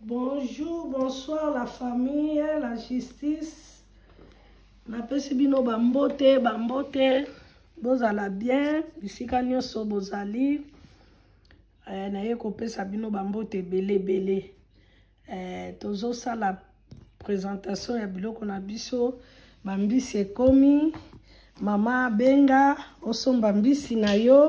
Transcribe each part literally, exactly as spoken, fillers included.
Bonjour, bonsoir la famille, la justice. Na pesi bino bambote, bambote. Bozala bien, bisika nyonso bozali. Eh, na ye kopesa bino bambote bele bele. Eh, tozo sa la présentation ya biloko na biso. Bambisi ekomi. Mama benga, osomba mbisi na yo.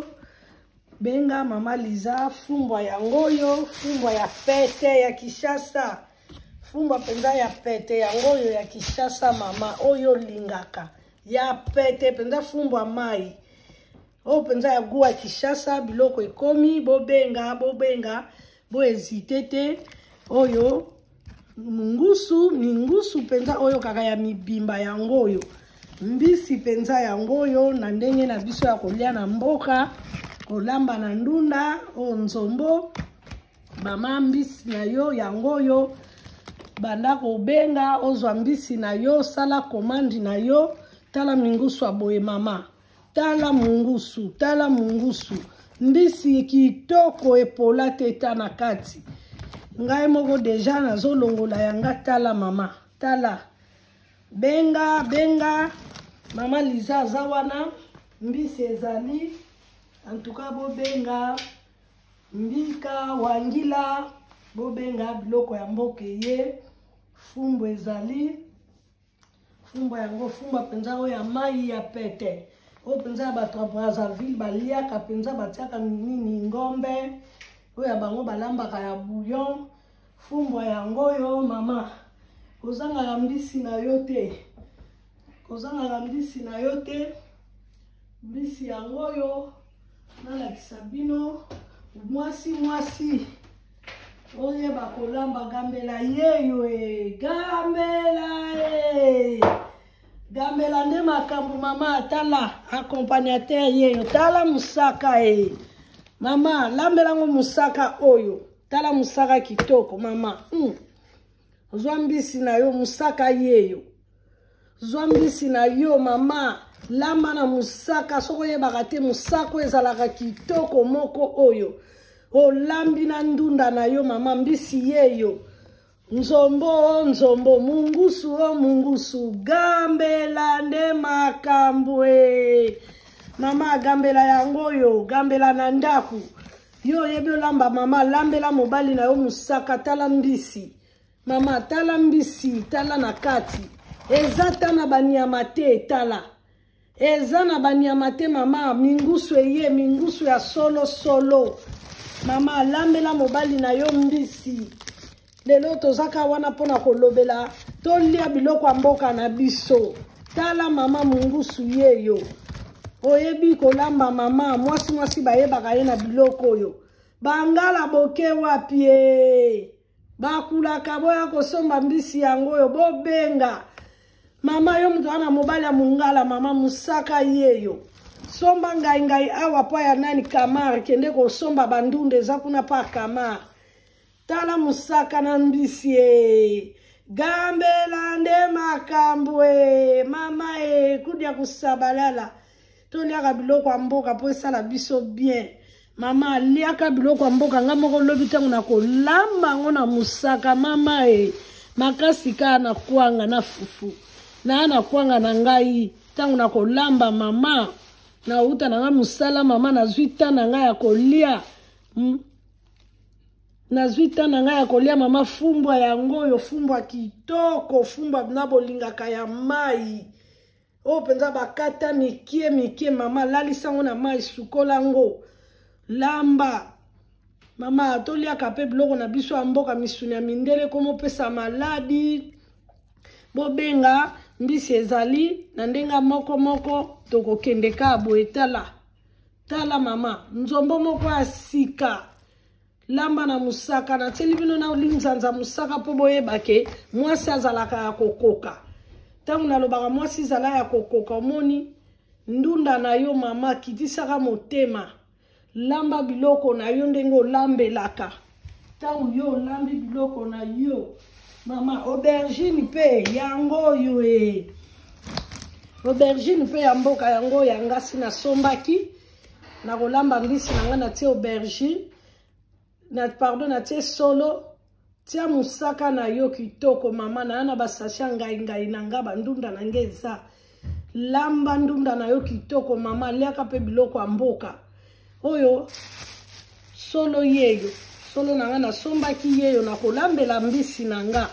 Benga mama Liza, fumbwa ya ngoyo, fumbwa ya pete ya Kishasa. Fumbwa penza ya pete ya ngoyo ya Kishasa mama, oyo lingaka. Ya pete penza fumbwa mai. O penza ya guwa Kishasa, biloko ekomi, bo benga, bo benga, bo ezitete. Oyo, mungusu, mingusu penza oyo kaka ya mibimba ya ngoyo. Mbisi penza ya ngoyo, na ndenge na biso ya kolia na mboka. Kolamba na ndunda, o nzombo, mama mbisi na yo, yangoyo, banda kobenga, ozwa mbisi na yo, sala komandi na yo, tala mingusu aboye mama, tala mungusu, tala mungusu, mbisi kitoko epola teta na kati. Ngai moko deja na zolongola yanga tala mama, tala, benga, benga, mama Liza zawana, mbisi ezali, en tout cas, bobenga, mbika, wangila, bobenga, biloko ya mboke ye, fumbo ezali, fumbo yango, fumbo penza o ya mai ya pete. O penza batra Brazzaville, baliaka, penza batiaka nini ngombe, o ya bango balambaka ya bouillon, fumbo yango yo, mama, kozanga la mbisi na yote, kozanga la mbisi na yote, mbisi yango yo, nala kisabino mwasi mwasi oye bakolamba gambela yeyo e gambela e gambela nde makambo mama tala accompagnateur yeyo tala musaka e mama lambela ngo musaka oyo tala musaka kitoko mama mm. Zwa mbisi na yo musaka yeyo zwa mbisi na yo mama lamba na musaka soko ye bakate musako ezalaka kitoko moko oyo o lambi na ndunda na yo mama mbisi yeyo nzombo nzombo mungusu o mungusu gambela nde makambwe mama gambela yango yo gambela na ndaku yo yebyo lamba mama lambela mobali na yo musaka tala mbisi mama tala mbisi tala na kati ezata na banyama te tala eza na banyama te mama mingusu eye mingusu ya solo solo mama lambela mobali na yo mbisi lelo tozaka wana pona kolobela tolia biloko mboka na biso tala mama mungusu yeyo oyebi kolamba mama mwasi mwasi bayebaka ye na biloko yo bangala boke wapi e bakulaka boya kosomba mbisi yango yo bobenga mama yo mtu ana mobali ya mungala mama musaka yeyo somba ngai ngai awa pa ya nani kamar kende ko somba bandunde za kuna pa kamar tala musaka na mbisi e gambela nde makambwe mama e kudia kusabalala toliaka biloko ya mboka po esala biso bien mama liaka biloko ya mboka nga moko lobi tango na kolamba ngo na musaka mama e makasi ka na kwanga na fufu na ana kwanga na ngai tangu na kolamba mama na uta na nga musala mama na zwita na nga ya kolia hmm? na zwita na nga ya kolia mama fumbwa ya ngoyo fumbwa kitoko fumbwa na bolingaka ya mai o penza bakata mikie mikie mama lalisa ngo na mai sukola ngo lamba mama toliaka pe biloko na biso ya mboka misuni ya mindele komo pesa maladi bobenga mbisi ezali na ndenga moko moko toko kendeka boye tala tala mama nzombo moko ya sika lamba na musaka na teli bino na linzanza musaka po boyebake mwasi azalaka ya kokoka tangu nalobaka mwasi zala ya kokoka omoni ndunda na yo mama kitisaka motema lamba biloko na yo ndenge olambelaka tangu yo lambi biloko na yo mama aubergine pe yango yo e aubergine pe ya mboka yango yanga sina sombaki na kolamba mbisi nanga na tie aubergine na pardon na tie solo tia musaka na yo kitoko mama na ana basasha ngai ngai nanga bandunda na ngeza lamba ndunda na yo kitoko mama liaka pe biloko amboka oyo solo yeyo solo nanga na somba ki yeyo na kolambela mbisi nanga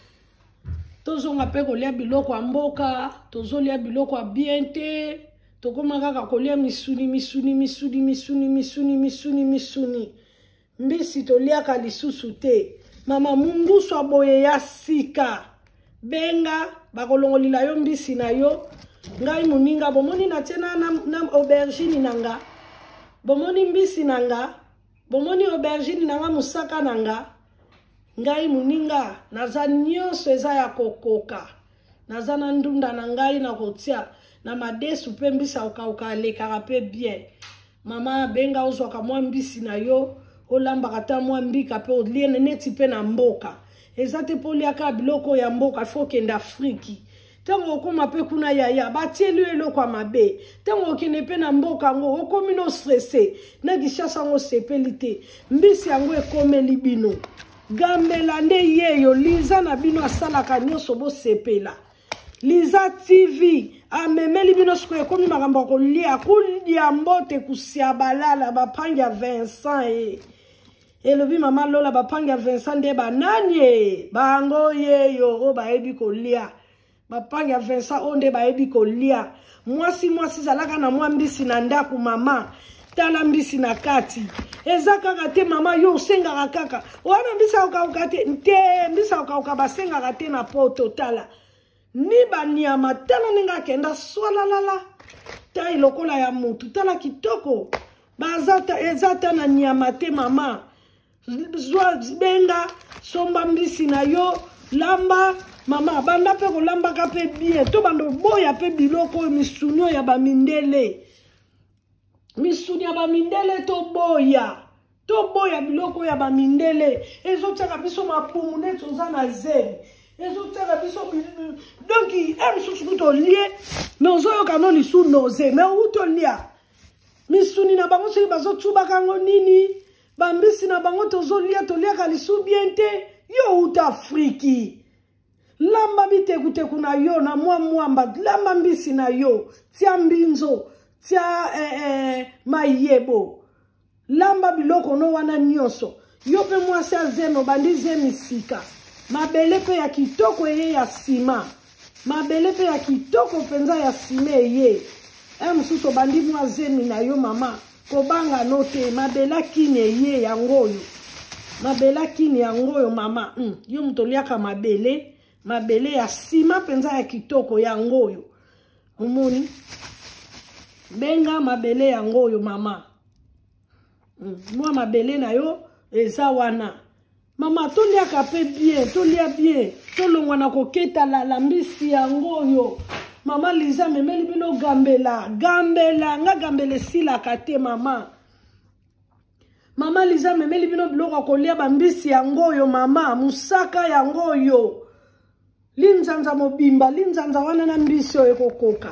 tozonga pe kolia biloko amboka tozolia biloko abiente tokoma kaka kolia misuni misuni misuni misuni misuni misuni misuni mbisi toliaka lisusu te mama mungusu aboye ya sika benga bakolongolila yo mbisi na yo ngai muninga bomoni na tena na, na aubergine nanga bomoni mbisi nanga bomoni aubergine nanga musaka nanga ngai muninga naza nyonso eza ya kokoka naza na ndunda na ngai na kotia na madesu pe mbisi okauka alekaka pe bien mama benga ozwaka mwa mbisi na yo olambaka ta mwa mbika pe olie neti pe na mboka eza te po liaka biloko ya mboka ifo kenda Afriki tango okoma pe kuna yaya batielu eloko ya mabe tango okende pe na mboka ngo okomi no stresse na gishasa ngo sepeli te mbisi yango ekomeli bino gambela nde yeyo liza na bino asalaka nyonso bosepela liza T V amemeli bino siko ekomi makambo kolia kulia mbote kusia balala bapangi ya Vincent e elobi mama lola bapangi ya Vincent nde bananye bango yeyo o baebi kolia bapangi ya Vincent onde baebi kolia mwasi mwasi zalaka na mwa mbisi na ndaku mama tala mbisi na kati eza kaka te mama yo usengaka kaka wana mbisa ukauka te nte mbisa ukauka basengaka te na poto tala ni banyama tala ninga kenda swalalala ta ilokola ya mutu tala kitoko bazata ezata na nyama te mama zwa benga somba mbisi na yo lamba mama banda pe kolamba ka pe bien to bando boya pe biloko misunyo ya bamindele misuni ya bamindele to boya to boya biloko ya bamindele ezotaka biso mapumu neto za na zeli ezotaka biso donc em susu to lie nozo yo kano lisu noze me uto lia misuni na bango se bazo tuba kango nini bambisi na bango tozo lia to lia ka lisu biente yo uta Afriki lamba biteku teku na yo na mwa mwamba lamba mbisi na yo tia mbinzo tia eh, eh, mayebo lamba biloko no wana nyonso yo pe mwasi azeno bandi zemisika mabele pe ya kitoko eye ya sima mabele pe ya kitoko penza ya sima eye em suso bandi mwa zemi na yo mama kobanga note mabela kini eye ya ngoyo mabela kini ya ngoyo mama mm. yo mtoliaka mabele mabele ya sima penza ya kitoko ya ngoyo umoni benga mabele ya ngoyo mama mm. mwa mabele na yo eza wana mama toliaka pe bien tolia bien tolongwa na koketa la lambisi ya ngoyo mama liza memeli bino gambela gambela nga gambele sila kate mama mama liza memeli bino biloko kolia bambisi ya ngoyo mama musaka ya ngoyo linzanza mobimba linzanza wana na mbisi oyo kokoka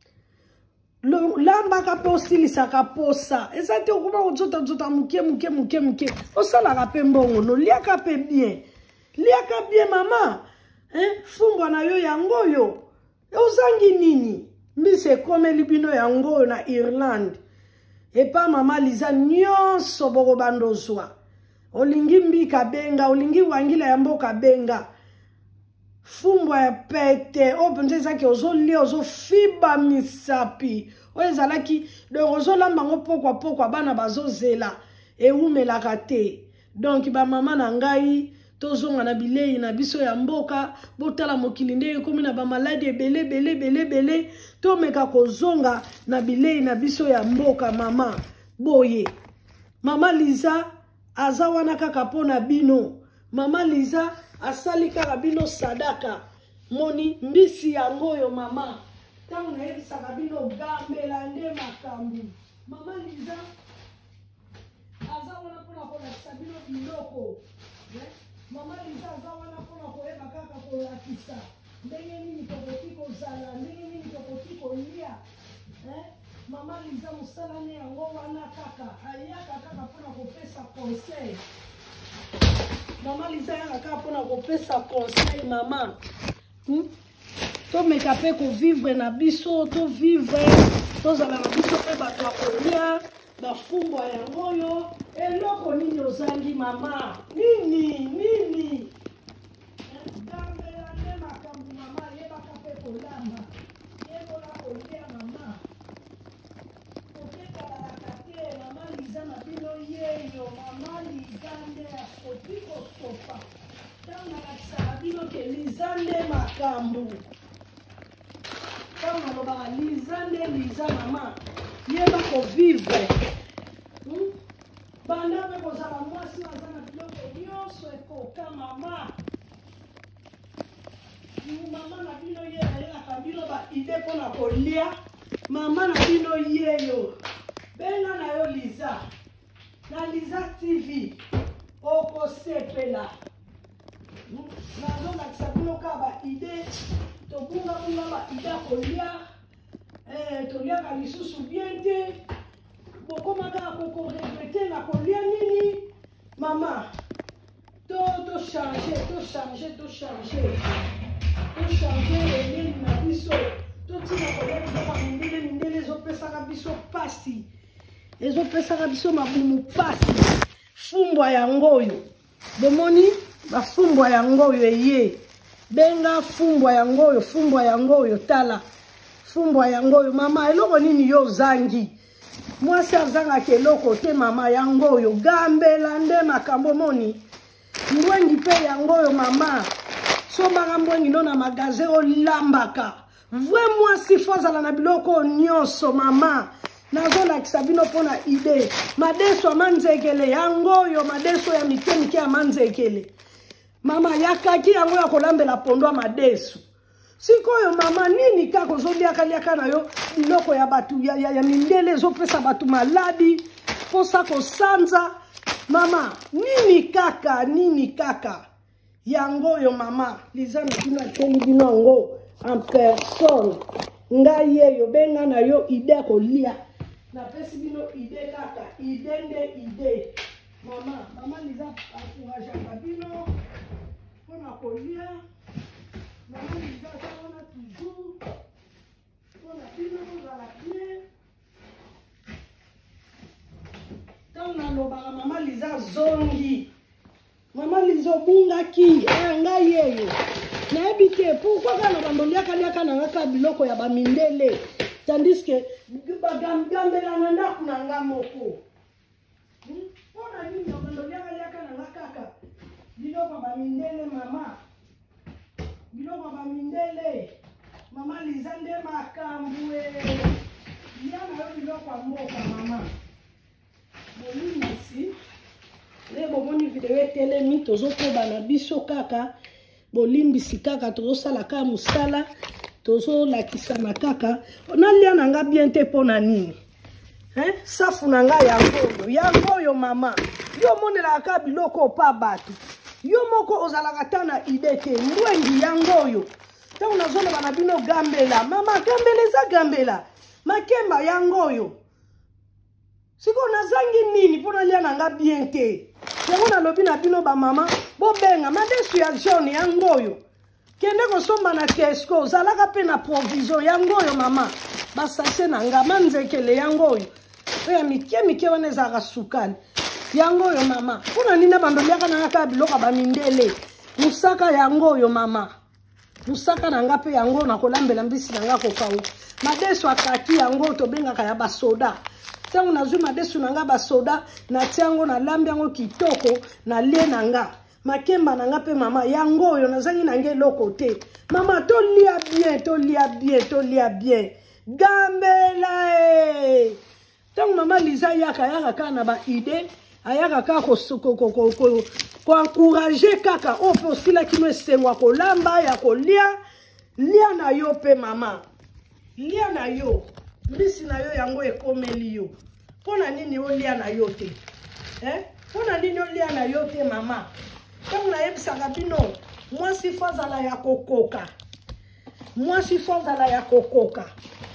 lamba ka pe osilisaka posa eza te okoma kozota zota muke muke muke muke osalaka pe mbongo no liaka pe bien liaka bien mama eh fumbwa na yo ya ngoyo ozangi nini mbisi ekomeli bino ya ngoyo na Irlande epa mama liza nyonso boko bandozwa olingi mbika benga olingi wangila ya mboka benga fumbwa ya pete o penze zaki ozolia ozofiba misapi o ezalaki donc ozolamba ngo pokwa pokwa bana bazozela eumelaka te donc ba mama na ngai tozonga na bilei na biso ya mboka botala mokili nde ekomi na ba maladi ebele bele bele bele to meka kozonga na bilei na biso ya mboka mama boye mama Liza aza wana kaka pona bino mama Liza asali kaka bino sadaka moni mbisi ya ngoyo mama tangu na ebisaka bino gambela nde makambu mama Liza aza wana pona kolakisa bino biloko yeah? Mama Liza aza wana pona koyeba kaka kolakisa ndenge nini tokoki kozala ndenge nini tokoki kolia eh? Mama Liza mosala ne yango wana kaka ayaka kaka pona kopesa conseil Maman Lisa yaka pona kopesa conseil maman. Hmm? To meka pe ko vivre na biso, to vivre, to zala na biso pe bato akolia, ba fumbo ya ngoyo, eloko nini ozangi mama? Nini, nini? Gambe la ne makambu mama, yeba ka pe kolamba. Yebo la kolia mama. Okeka la kate, mama Lisa na bino yeyo, mama Lisa nde asoti kosopa. Tanga la kisabino ke Lisa nde makambu. Comme on va Lisa nde Lisa mama yeba ko vivre hmm? Banda pe ko zala mwasi wazana biloko nyonso ekoka mama mama na bino ye ayelaka bino ba ide mpona kolia mama na bino yeyo benga na yo Lisa na Lisa T V okosepela nazolakisa bino ka ba ide tobunga bunga ba ida kolia eh toliaka lisusu bien te bokomaka koko regrete na kolia nini mama to to changer to changer to changer to changer eleni na biso to tika kolia biloko mindele mindele ezopesaka biso pasi ezopesaka biso mabumu pasi fumbwa yango oyo bomoni bafumbwa yango oyo eye benga fumbwa yango oyo fumbwa yango oyo tala fumbwa yango oyo mama eloko nini yo zangi mwasi azangaka eloko te mama yango oyo gambela nde makambo moni mbwengi pe yango oyo mama sombaka mbwengi ndo na magasin olambaka vwe mwasi fo azala na biloko nyonso mama nazolakisa bino mpona ide madeso ya manzekele yango oyo madeso ya mike mike ya manzekele mama yakaki yango ya kolambela pondo madesu sikoyo mama nini kaka ozoliaka liaka na yo biloko ya batu ya, ya, ya mindele ezopesa batu maladi posa kosanza mama nini kaka nini kaka yango oyo mama Lisa na bino ateli bino yango en personne ngai yeyo benga na yo ide kolia napesi bino ide kaka ide nde ide mama mama Lisa akourageaka bino mpona kolia mama Lisa azawana toujours mpona bino kozala bien ntango nalobaka mama Lisa zongi mama Lisa obungaki ngai yeyo nayebi te pourkui kaka na bandoliaka liaka na ngaka biloko ya bamindele tandis ke bagambela na ndako na nga moko mpona nini na bandoliaka liaka na nga kaka biloko bamindele mama biloko bamindele mama Lisa nde makambu ya na yo biloko ya mboka mama bolimisi le bomoni video etelemi tozokoba na biso kaka bolimbisi kaka tozosala kaka mosala tozolakisana kaka nalia na nga bien te mpona nini eh? Safu na nga yango oyo yango oyo mama yo monelaka kaka biloko pa bato yo moko ozalaka ta na ide te mbwengi yango oyo ntango nazoloba na bino gambela mama gambela eza gambela makemba yango oyo sikoyo nazangi nini mpo nalia na nga bien te yango nalobi na bino bamama bobenga madesu ya jaune yango oyo kende kosomba na Tesco ozalaka mpe na provision yango oyo mama basase na nga manzekele yango oyo oyo ya mike mike wana ezalaka sukali yango oyo mama mpona nini bandoliaka na nga kaka biloko bamindele musaka yango oyo mama musaka na nga mpe yango na kolambela mbisi na nga kokauka madesu akaki yango tobengaka ya basoda ntango nazwi madesu na nga basoda natia yango nalambi yango kitoko na lie na nga makemba na nga mpe mama yango oyo nazangi na nga eloko te mama tolia bien tolia bien tolia bien gambela e ntango mama Lisa yaka yaka kaka na baide ayaka kaka koencourage kaka oyo mpe osilaki no esengwa kolamba ya kolia lia na yo mpe mama lia na yo mbisi na yo yango ekomeli yo mpona nini olia na yo te eh? Mpona nini olia na yo te mama ntango nayebisaka bino mwasi fo azala ya kokoka mwasi fo azala ya kokoka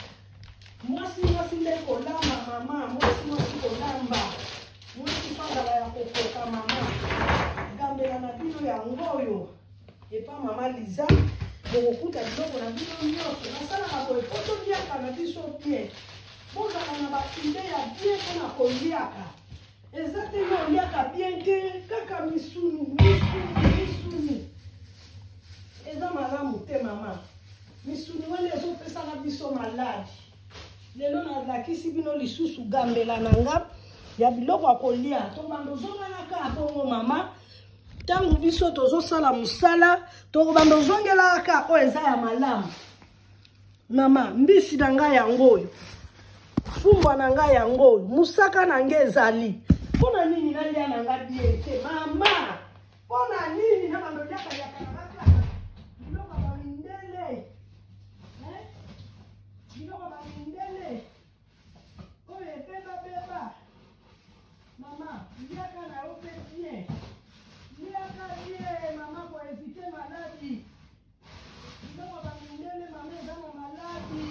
mwasi mwasi nde kolamba mama mwasi mwasi kolamba mwasi fo azala ya kokoka mama gambela na bino ya ngoyo et pas maman Lisa bokuta biloko na bino nyonso nasala na boye poto liaka na biso bien bozala na baide ya bien mpona koliaka eza te yo oliaka bien te kaka misuni misuni misuni eza malamu te mama misuni wana ezopesaka biso maladi lelo nalakisi bino lisusu gambela na nga ya biloko ya kolia tobanda ozonganaka bongo mama ntango biso tozosala mosala tokobanda ozongelaka oyo eza ya malamu mama mbisi na ngai yango oyo fumbwa na ngai yango oyo mosaka na ngai ezali mpona nini nalia na ngai bien te mama mpona nini na bando liaka liaka na kaka biloko ya bamindele biloko ya bamindele oyo ebebabeba mama liaka na yo mpe bien liaka bien mama pour éviter maladie biloko ya bamindele mama eza na maladi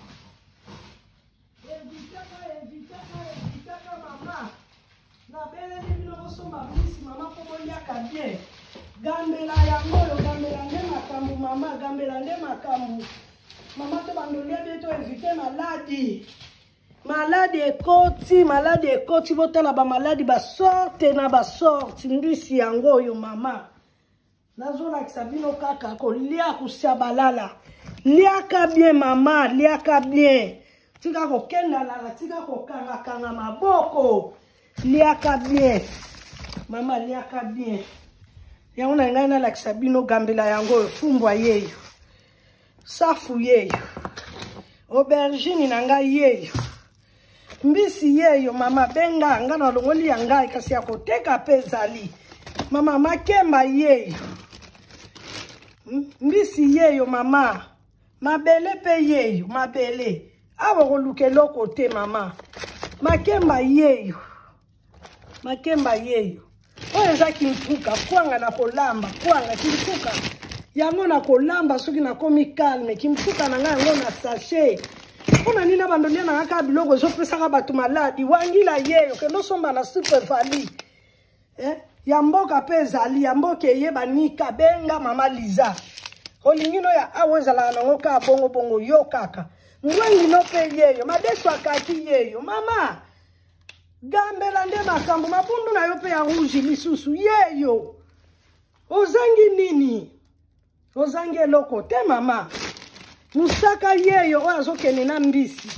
evitaka evitaka evitaka mama nabeleli bino kosomba mbisi mama mpo boliaka bien gambela yango oyo gambela nde makambo mama gambela nde makambo mama to bandolia bie to evite maladi maladi ekoti maladi ekoti botala bamaladi basorte na basorte mbisi yango oyo mama nazolakisa bino kaka kolia kusia balala liaka bien mama liaka bien tika kokenda lala tika kokangakanga maboko liaka bien mama liaka bien yango na ngai nalakisa bino gambela yango oyo fumbwa yeyo safu yeyo aubergine na ngai yeyo mbisi yeyo mama benga nga na longoli ya ngai kasi ya koteka mpe ezali mama makemba yeyo mbisi yeyo mama mabele mpe yeyo mabele awa koluka eloko te mama makemba yeyo makemba yeyo oyo eza kimpuka kwanga na kolamba kwanga kimpuka yango na kolamba soki nakomi calme kimpuka na ngai yango na sachet mpona nini na bandolia na kaka biloko ezopesaka bato maladi wangila yeyo kende osomba na superfali eh? ya mboka mpe ezali ya mboka eyeba nika benga mama Liza olingi no ya awa ezalaka nango kaka bongo bongo yo kaka ngwengino mpe yeyo madeso akaki yeyo mama gambela nde makambo mabundu na yo mpe ya rouge lisusu yeyo ozangi nini ozangi eloko te mama musaka yeyo oyo azokende na mbisi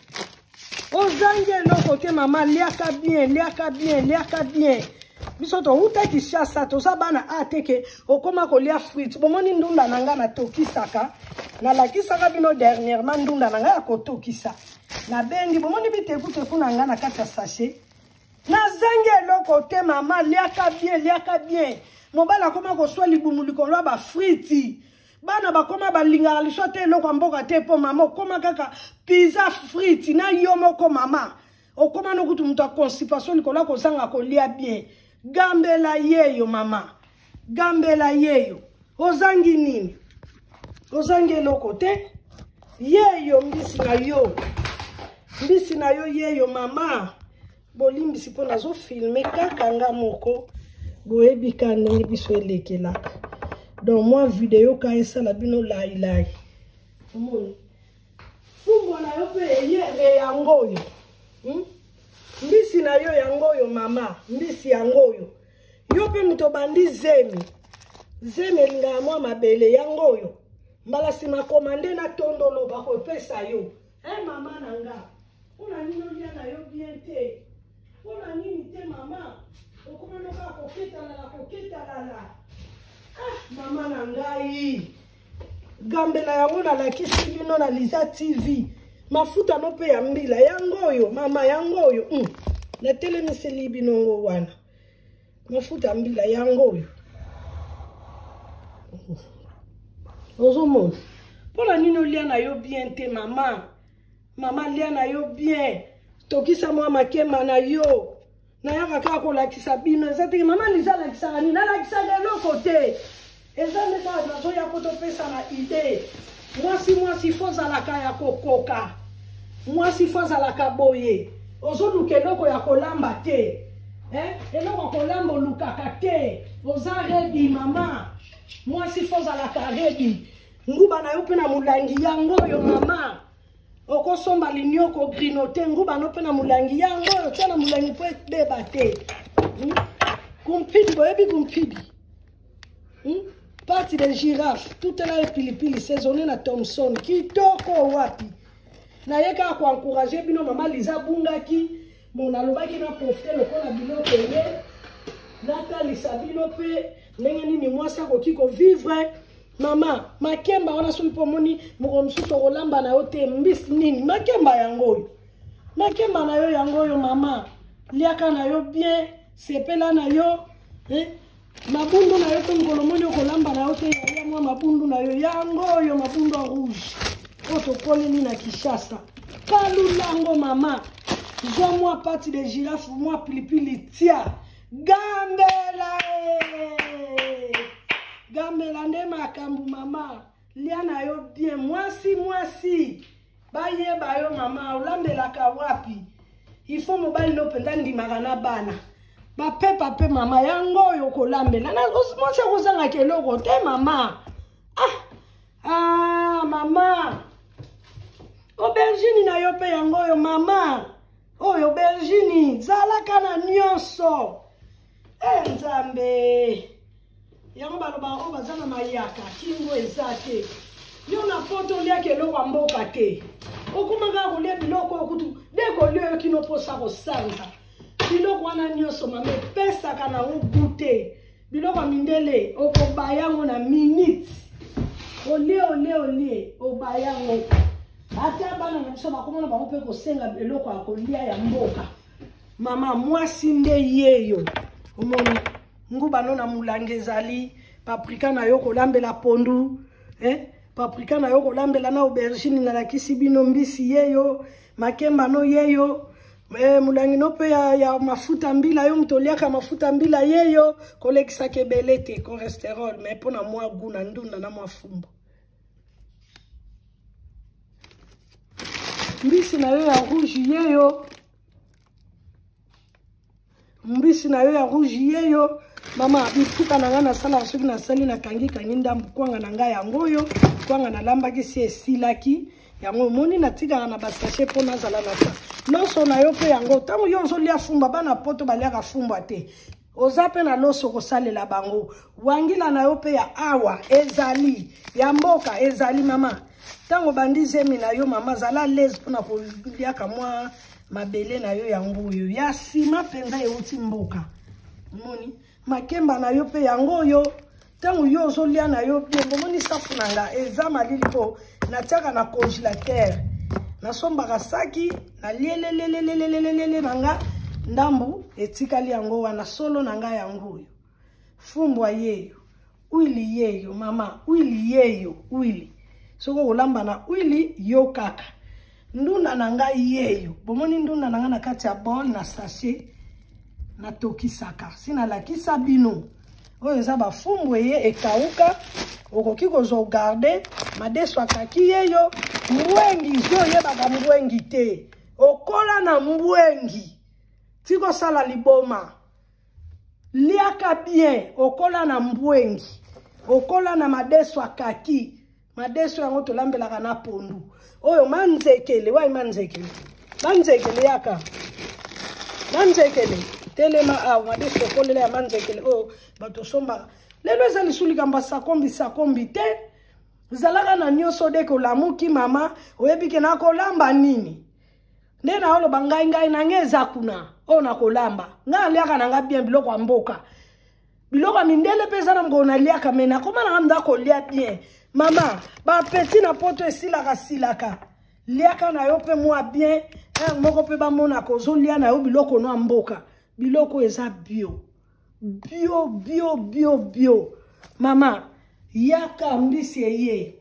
ozangi eloko te mama liaka bien liaka bien liaka bien biso touta Kinshasa toza bana ateke okoma kolia frite bomoni ndunda na nga natokisaka nalakisaka bino dernièrement ndunda na nga ya kotokisa nabengi bomoni bitekuteku na nga na kati ya sachet nazangi eloko te mama liaka bien liaka bien mobala akoma koswa libumu likolo ya bafriti bana bakoma balingaka liso te eloko ya mboka te mpo mama okoma kaka pizza friti na yo moko mama okoma nokutu moto ya constipation likolo ya kozanga kolia bien gambela yeyo mama gambela yeyo ozangi nini ozangi eloko te yeyo mbisi na yo mbisi na yo yeyo mama bolimbisi mpo nazofilme kaka nga moko boyebi ka ndenge biso elekelaka donc moi video ka esala bino lailai omoni fumbwa na yo mpe eye yango oyo hmm? mbisi na yo yango oyo mama mbisi yango oyo yo mpe moto bandi zemi zemi elingaka mwa mabele yango oyo mbala nsima komande na tondolo bakopesa yo e mama na nga mpona nini olia na yo bien te mpona nini te mama okomanoka koketalala koketalala ah mama na ngai gambela yango nalakisi bino na Liza T V mafuta no mpe ya mbila yango oyo mama yango oyo mm. natelemiseli binongo wana mafuta mbila yango oyo ozomona mpona nini olia na yo bien te mama mama lia na yo bien tokisa mwa makemba na yo nayaka kaka kolakisa bino eza teke mama Liza alakisaka nini alakisaka eloko te eza nde kaka nazoya po topesa na ide mwasi mwasi fo ozalaka ya kokoka mwasi fo azalaka boye ozoluka eloko ya kolamba te Eh, et là, on collambo lukakate. Oza ready, maman. Moi, si faut à la ready. Nguba na yo pe na mulangi yango yo, maman. Oko somba linyo ko grinote. Nguba no pe na mulangi yango yo. Tia na mulangi po beba te. Hmm? Kumpidi, boyebi kumpidi. Hmm? Partie de girafe. Tout est là et pilipili. Saisonné na Thompson. Kitoko wapi. Na yeka ko encourager bino maman Liza Bungaki. Mon alobaki na profiter le kola bino peye. Nata lisabino pe. Ndenge nini mwasi akoki ko vivre. Maman, makemba wana suli pomoni moko msusu kolamba na yo te mbisi nini. Makemba yango. Makemba na yo yango yo maman. Liaka na yo bien, sepela na yo. Eh? Mabundu na yo to ngolomoni kolamba na yo te ya mwa mabundu na yo yango yo mabundu a rouge. Oto kole ni na Kishasa. Kalulango maman. Zwa moi partie de girafe, moi pilipili tia. Gambela eh. Gambela nde makambu mama. Liana yo bien. Mwasi mwasi. Baye bayo mama. Olambela ka wapi. Il faut mobile no penda ndimaka na bana. Ba pe pape mama. Yango yo kolambela. Na mwasi kozanga keloko te mama. Ah. Ah mama. Aubergine na yo pe yango yo mama. Oh yo aubergine. Zalaka na nyonso. Eh nzambe. Yango baloba o bazana mayaka kingo ezate. Yo na poto lia keloko amboka te. Okumanga kolia biloko okutu deko lio kino posa ko sanga. Biloko wana nyonso mame pesa kana ubute. Biloko mindele okobayango na minute. Olie olie olie obayango. Ata bana na biso bakomona bango pe ko senga biloko akolia ya mboka. Mama mwasi nde yeyo. Omoni nguba no na mulange ezali, paprika na yo kolambela pondu, eh? Paprika na yo kolambela na aubergine na lakisi bino mbisi yeyo, makemba no yeyo, eh, mulangi no pe ya, ya mafuta mbila yo mtoliaka mafuta mbila yeyo, kolekisa kebelete, cholesterol, mais pona mwa guna ndunda na mwa fumbo. Mbisi na yo ya rouge yeyo, mbisi na yo ya rouge yeyo. Mama bituka nanga na sala soki na sali na kangi kangi ndambu kwanga nanga yango yo kwanga na lamba ki si esilaki yango moni na tika na basache pona zala na ta loso na yo pe yango tango yo zo lia fumba bana poto balia fumba te oza pe na loso ko salela bango wangila na yo pe ya awa ezali ya mboka ezali mama tango bandi zemi na yo mama zala lez pona ko lia ka mwa mabele na yo yango yo ya sima penza euti mboka moni makemba na yo pe yango yo tangu yo zo lia na yo bien bomoni safu nanga eza malili po na tiaka na congélateur na somba kasaki na lelelelelelelele nanga ndambu etikali yango wana solo nanga yango yo fumbwa yeyo uili yeyo mama uili yeyo uili soko kolamba na uili yo kaka ndunda nanga yeyo bomoni ndunda nanga na kati ya bol na sachet na tokisaka sina lakisa bino oyo eza bafumbwe ye ekauka okoki kozo garder madeso akaki yeyo mbwengi zo yebaka mbwengi te okola na mbwengi tiko sala liboma liaka bien okola na mbwengi okola na madeso akaki madeso yango tolambelaka na pondu oyo manzekele wai manzekele manzekele yaka manzekele telema awa madeso okolela ya manzekele oyo bato somba lelo eza lisuli kamba sakombi sakombi te zalaka na nyonso de kolamuki mama oyebike na kolamba nini nde na oloba ngai ngai nange eza kuna oyo na kolamba nga aliaka na nga bien biloko ya mboka biloko ya mindele mpe eza na moko naliaka me nakoma na nga mda kolia bien mama bapeti na poto esilaka silaka liaka na yo mpe mwa bien moko mpe bamonaka ozolia na yo biloko no ya mboka biloko eza bio bio bio bio bio mama yaka mbisi eye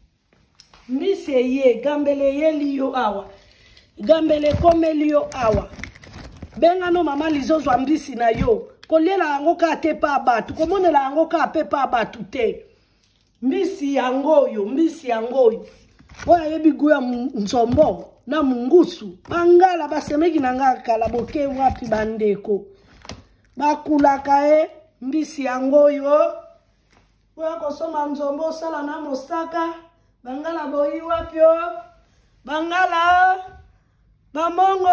mbisi eye gambele yeli yo awa gambele komeli yo awa benga no mama lizozwa mbisi na yo kolela yango ka te pa batu komonela yango ka pe pa batu te mbisi yango yo mbisi yango yo oya yebi guya nzombo na mungusu bangala basemeki na nga kala boke wapi bandeko bakulaka e mbisi yango yo boya kosomba nzombo osala na mosaka bangala boyi wapi o bangala bamongo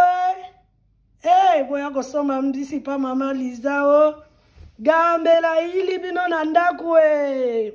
e boya kosomba mbisi pa mama Liza o gambela ili bino na ndaku e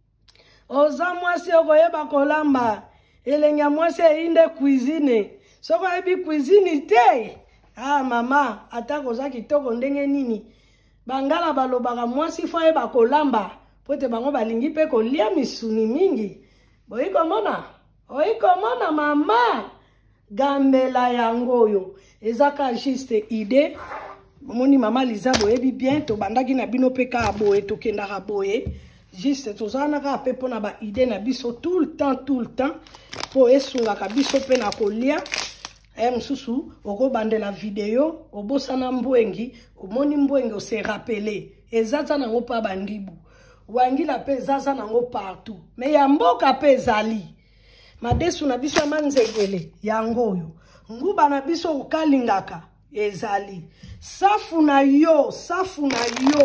oza mwasi okoyeba kolamba elenge mwasi einde cuisine soko ebi cuisine te ah mama atako za kitoko ndenge nini bangala balobaka mwasi fo yeba kolamba pote bango balingi pe kolia misuni mingi boyi komona oyi komona mama gambela yango yo ezaka juste idée moni mama Liza boyebi bien to bandaki na bino pe ka boye to kendaka boye juste tozana ka pe pona ba idée na biso tout le temps tout le temps po esunga ka biso pe na kolia eh mususu oko bandela video obosana mbwengi omoni mbwengi ose rappeler ezata nango pa bandibu wangila pe zaza nango partout mais ya mboka pe zali madesu na biso manzegele yango yo nguba na biso ukalingaka ezali safu na yo safu na yo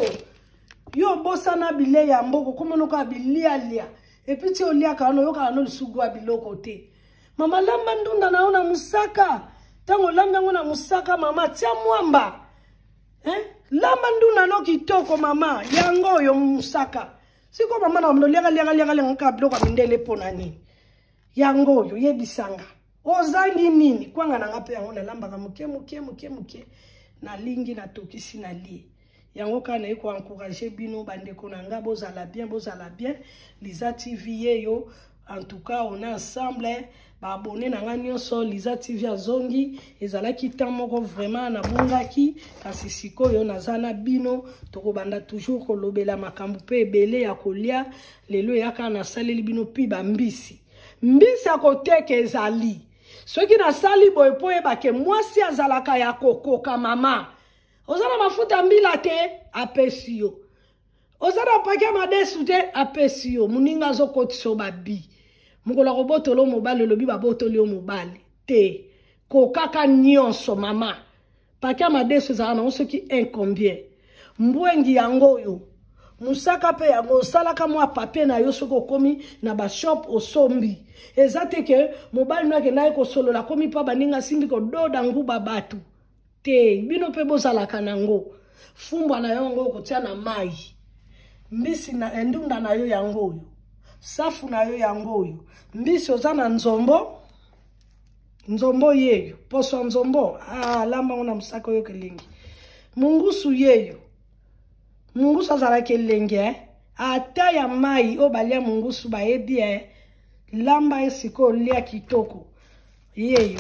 yo bosana bile ya mboko komono ka bilia lia epiti olia ka no yo ka no lisugwa biloko te mama lamba ndunda naona musaka tango lamba ngona musaka mama tia mwamba eh lamba ndunda no kitoko mama yango yo musaka siko mama na mlo lia lia lia lia ka biloko mindele ponani yango yo yebisanga ozangi nini kwanga na ngape yango na lamba ka muke muke muke muke na lingi na tokisi na li yango kana eko encourager bino bandeko na nga bozala bien bozala bien Liza T V yeyo en tout cas on est ensemble ba abonné na nga nyonso Liza T V azongi ezalaki temps moko vraiment na bungaki kasi sikoyo nazana bino tokobanda toujours kolobela makambo pe ebele ya kolia lelo yaka na saleli bino pi ba mbisi mbisi akoteka ezali soki na sali boye po ebake mwasi azalaka ya kokoka mama ozana mafuta mbila te apesi yo ozana pake madesu te apesi yo muninga zokotisa babi mukola kobotolo mobale lobi babotoli yo mobale te kokaka nyonso mama pake madesu ezala na soki un combien mbwengi yango yo musaka pe yango osalaka mwa papier na yo soki okomi na bashop osombi eza te ke mobali no akenda ekosolola komi pa baninga simbi kododa nguba batu te bino pe bozalaka nango fumbwa na yo ngo kotia na mai mbisi na ndunda na yo yango yo safu na yo yango yo mbisi ozana nzombo nzombo yeyo poso nzombo ah lamba ngona musaka yo kelingi mungusu yeyo mungusu azala kelenge ata ya mai obalia mungusu bayebi eh lamba esiko lia kitoko yeyo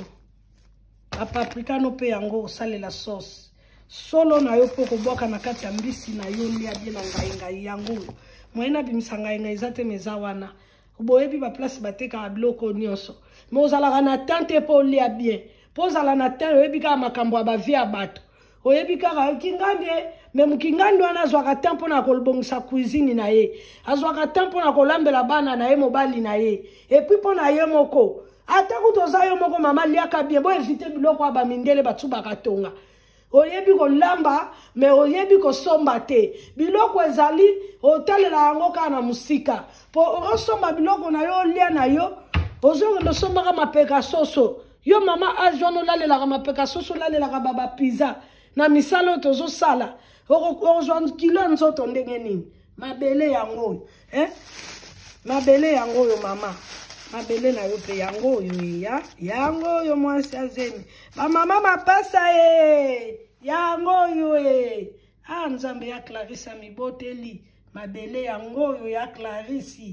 paprika no pe yango osalela sauce solo na yo poko boka na kati ya mbisi na yo lia bien na ngai ngai yango moyena bimisanga ngai ezate meza wana boyebi ba place bateka biloko nyonso mais ozala na tante po lia bien pozala na tante oyebi ka makambo ba via bato oyebi ka kingande même kingande wana azwaka tempo na kolbongisa cuisine na ye azwaka tempo na kolambela bana na ye mobali na ye et puis po na ye moko ata kutoza yo moko mama liaka bien bo éviter biloko aba mindele batu bakatonga oyebi ko lamba mais oyebi ko somba te biloko ezali otalela yango kana musika po osomba biloko na yo lia na yo ozo ndo somba ka mapeka soso yo mama ajono lalela ka mapeka soso lalela ka baba pizza na misalo tozo sala ozwa kilo nzoto ndenge nini mabele yango eh mabele yango yo mama mabele na yo pe yango yo ya yango yo mwasi azeni ba mama mapasa e yango yo e ah nzambe ya Clarisse miboteli mabele yango yo ya Clarisse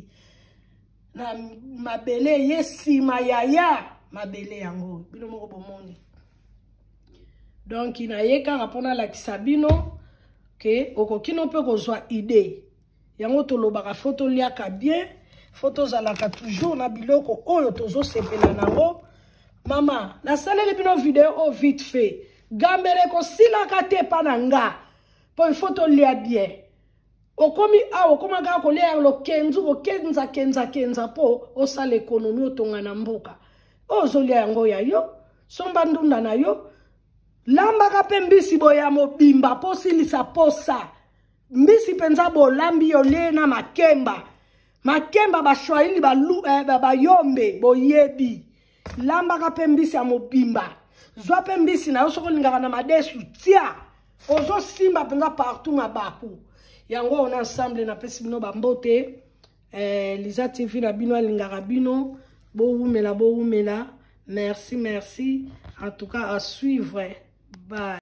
na mabele yesima yaya mabele yango bino moko bomoni donc ina yeka rapona la kisabino ke okokino pe kozwa idée yango tolobaka photo liaka bien photo zalaka toujours na biloko oyo tozo sepela nango mama na saleli bino video au vite fait gambere ko silaka te pananga po photo lia bien okomi a okoma ga ko lia lo kenzu ko kenza kenza kenza po osala ekonomi otonga na mboka ozolia yango ya yo somba ndunda na yo lambaka pe mbisi boya mobimba posilisa posa mbisi penza bolambi yole na makemba makemba bashwaili balu eh, bayombe boyebi lambaka pe mbisi ya mobimba zwa pe mbisi na yo soko lingaka na madesu tia ozo simba penza partout na baku yango on ensemble na pesi bino bambote eh, Liza T V na bino alingaka bino bo wumela bo wumela merci merci en tout cas à suivre bye.